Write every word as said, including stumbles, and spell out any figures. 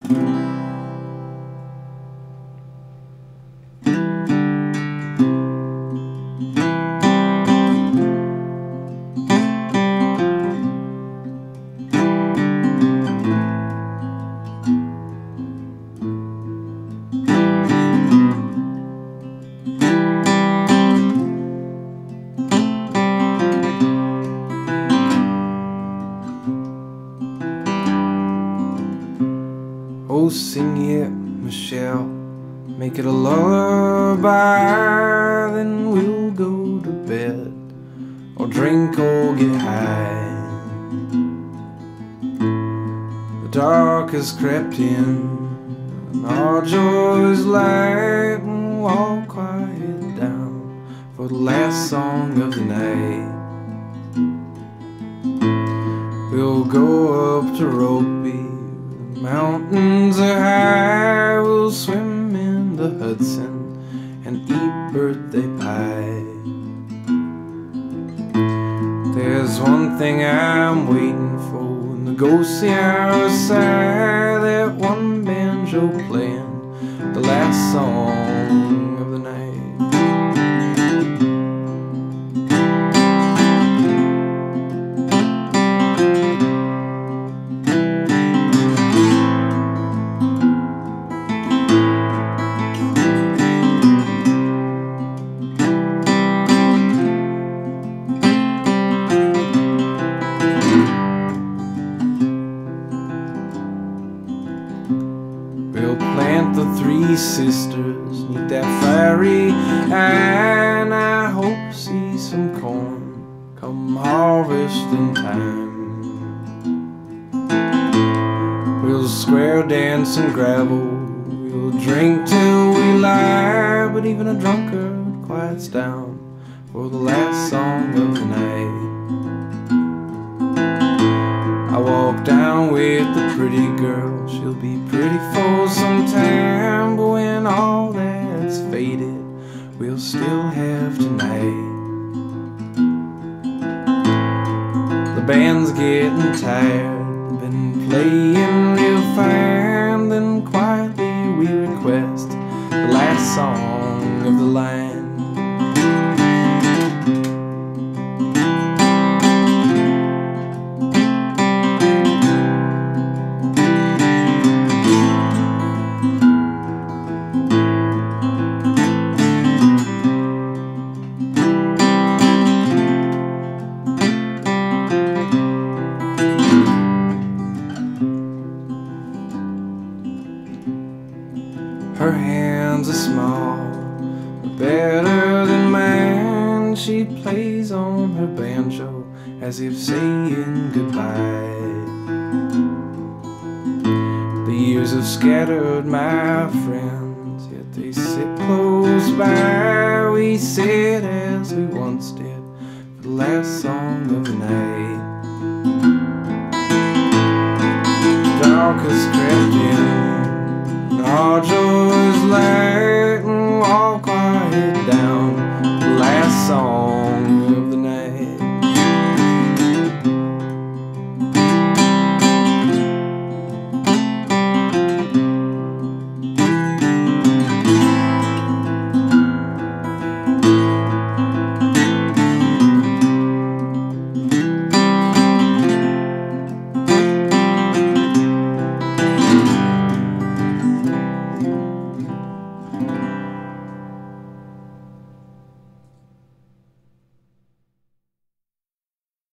Oh, sing it, Michelle, make it a lullaby, then we'll go to bed, or drink or get high. The dark has crept in, and our joys light, and we'll all quiet down for the last song of the night. We'll go up to Rokeby, mountains are high, we'll swim in the Hudson and eat birthday pie. There's one thing I'm waiting for, in the ghostly hour side, that one banjo playing the last song of the night. We'll plant the Three Sisters neath that fiery eye, and I hope see some corn come harvesting time. We'll square dance and gravel, we'll drink till we lie, but even a drunkard quiets down for the last song of the night. I walk down with the pretty girl, she'll be pretty for some time, but when all that's faded, we'll still have tonight. The band's getting tired, they've been playing real fine, then quietly we request the last song of the line. Her hands are small, but better than mine. She plays on her banjo as if saying goodbye. The years have scattered my friends, yet they sit close by. We sit as we once did for the last song of the night. Dark has crept in, our joys light, and we'll all quiet down the last song